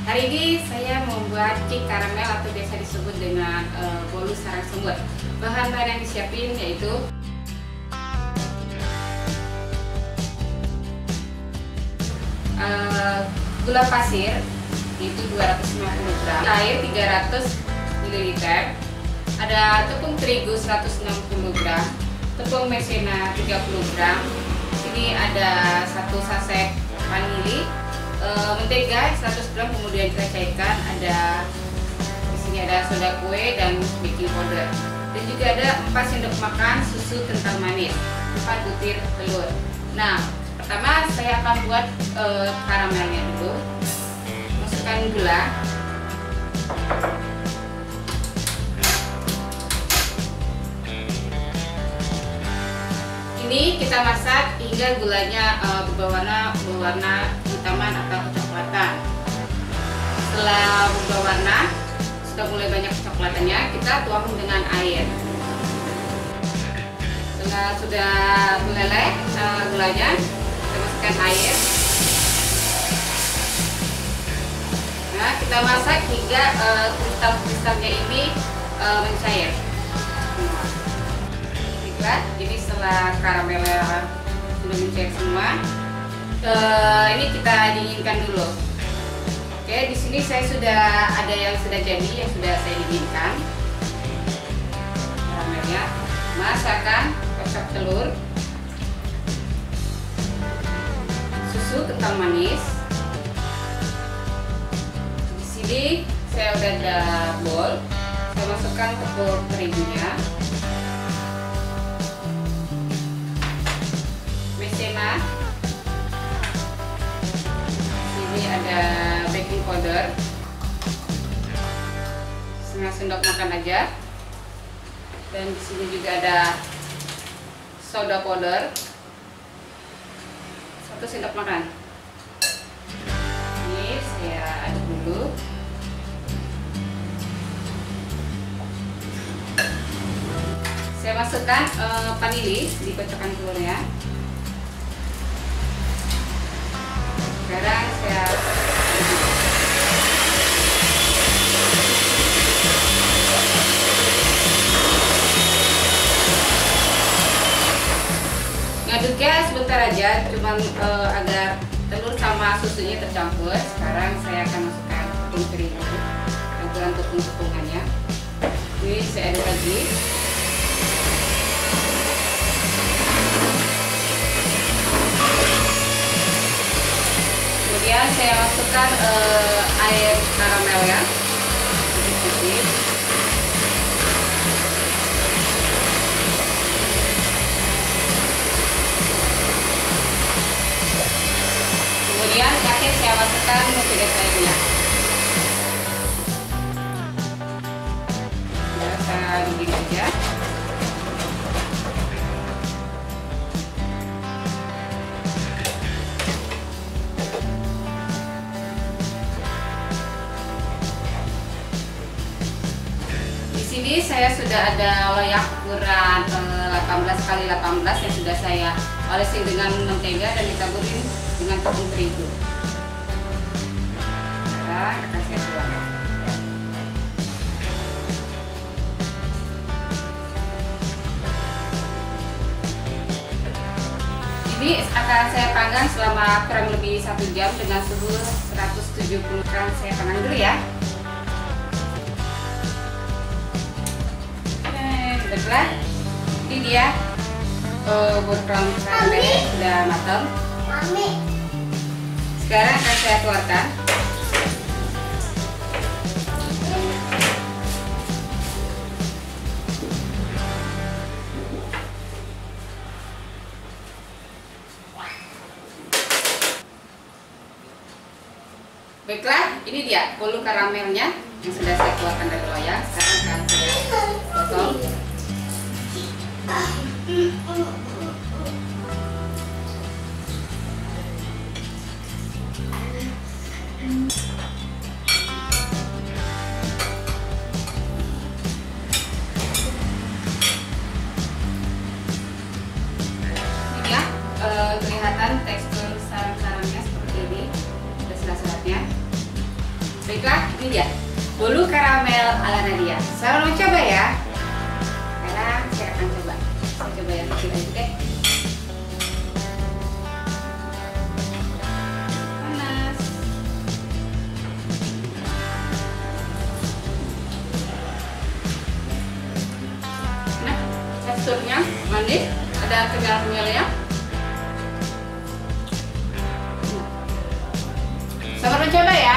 Hari ini saya membuat cake karamel atau biasa disebut dengan bolu sarang semut. Bahan-bahan yang disiapin yaitu gula pasir itu 250 gram, air 300 ml, ada tepung terigu 160 gram, tepung maizena 30 gram, ini ada 1 saset vanili, mentega 100 gram, kemudian kita cairkan, ada di sini ada soda kue dan baking powder, dan juga ada 4 sendok makan susu kental manis, 4 butir telur. Nah, pertama saya akan buat karamelnya dulu. Masukkan gula, ini kita masak hingga gulanya berwarna hitaman atau kecoklatan. Setelah berubah warna, sudah mulai banyak kecoklatannya, kita tuang dengan air. Setelah sudah meleleh gulanya, kita masukkan air. Nah, kita masak hingga kristal-kristalnya ini mencair. Jadi setelah karamelnya sudah mencair semua, ini kita dinginkan dulu. Oke, di sini saya sudah ada yang sudah jadi, yang sudah saya dinginkan. Karamelnya, masukkan kocok telur, susu kental manis. Di sini saya udah ada bowl, saya masukkan tepung terigunya, maizena, sini ada baking powder, setengah sendok makan aja, dan di sini juga ada soda powder 1 sendok makan. Ini saya aduk dulu. Saya masukkan vanili di kocokan telurnya. Sekarang saya ngaduknya sebentar aja, cuman agar telur sama susunya tercampur. Sekarang saya akan masukkan tepung terigu, campuran tepung-tepungannya. Ini saya aduk lagi. Kemudian saya masukkan air karamelnya sedikit. Kemudian terakhir saya masukkan mentega cairnya. Ya, saya dingin aja. Di sini saya sudah ada loyak ukuran 18x18 yang sudah saya olesin dengan mentega dan ditaburin dengan tepung terigu. Nah, akan saya tuang. Ini akan saya panggang selama kurang lebih 1 jam dengan suhu 170 gram. Saya panggang dulu ya. Baiklah, ini dia bolu karamel sudah matang. Sekarang akan saya keluarkan. Baiklah, ini dia bolu karamelnya yang sudah saya keluarkan dari loyang. Sekarang akan saya potong. Ini ya, kelihatan tekstur sarang-sarangnya seperti ini, ada serat-seratnya. Baiklah, ini dia bolu karamel ala Nadia. Selamat mencoba ya. Sekarang saya akan coba. Saya coba yang kecil aja deh. Panas. Nah, teksturnya manis, ada kenyal-kenyalnya. Selamat mencoba ya.